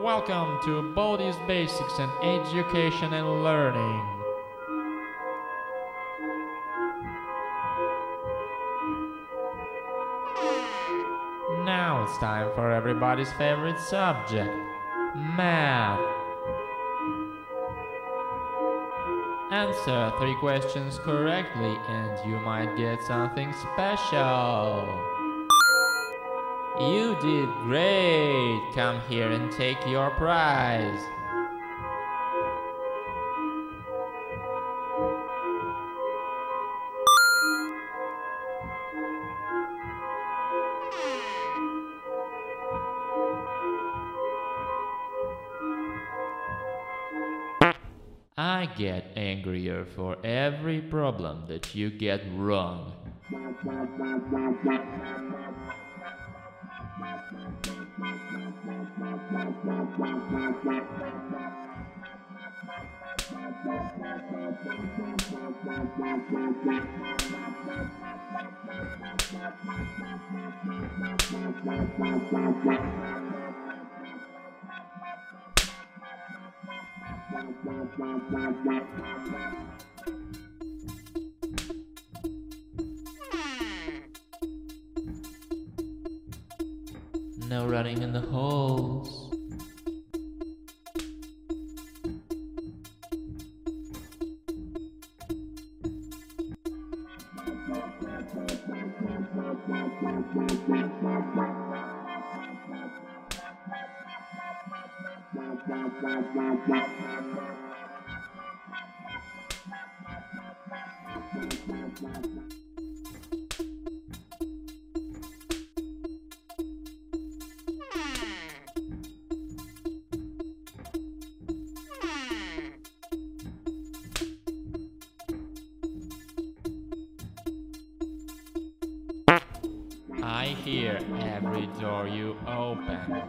Welcome to Baldi's Basics in Education and Learning. Now it's time for everybody's favorite subject, math. Answer 3 questions correctly and you might get something special. You did great! Come here and take your prize. I get angrier for every problem that you get wrong. No running in the holes. I hear every door you open.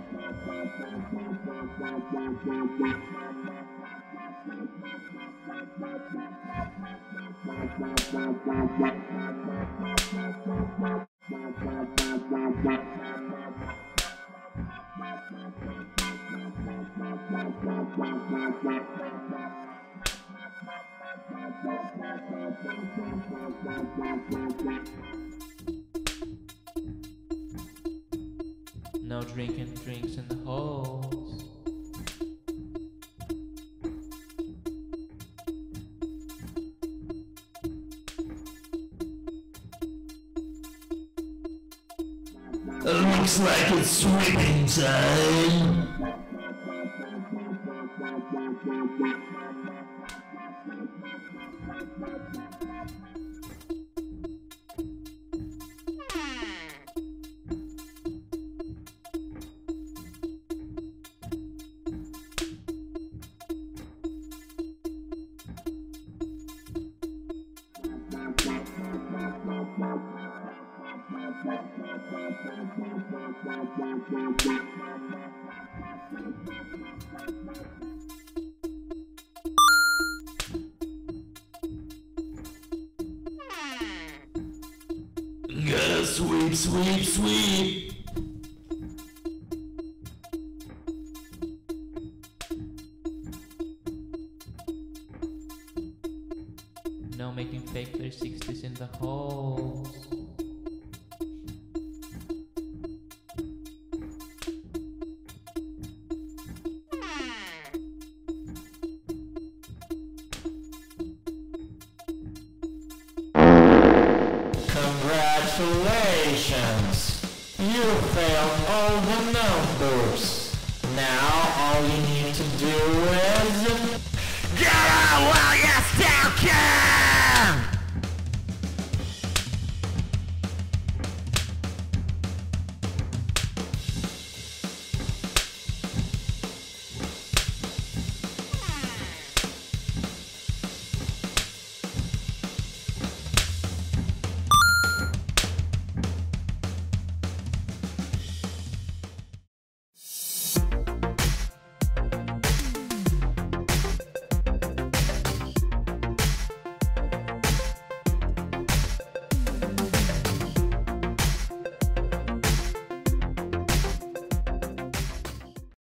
No drinking drinks in the holes. Looks like it's swimming time. Gotta sweep, sweep, sweep. No making fake 360s in the holes. Congratulations! You failed all the numbers. Now all you need